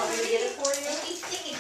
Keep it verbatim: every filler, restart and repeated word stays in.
want me to get it for you? If you stick it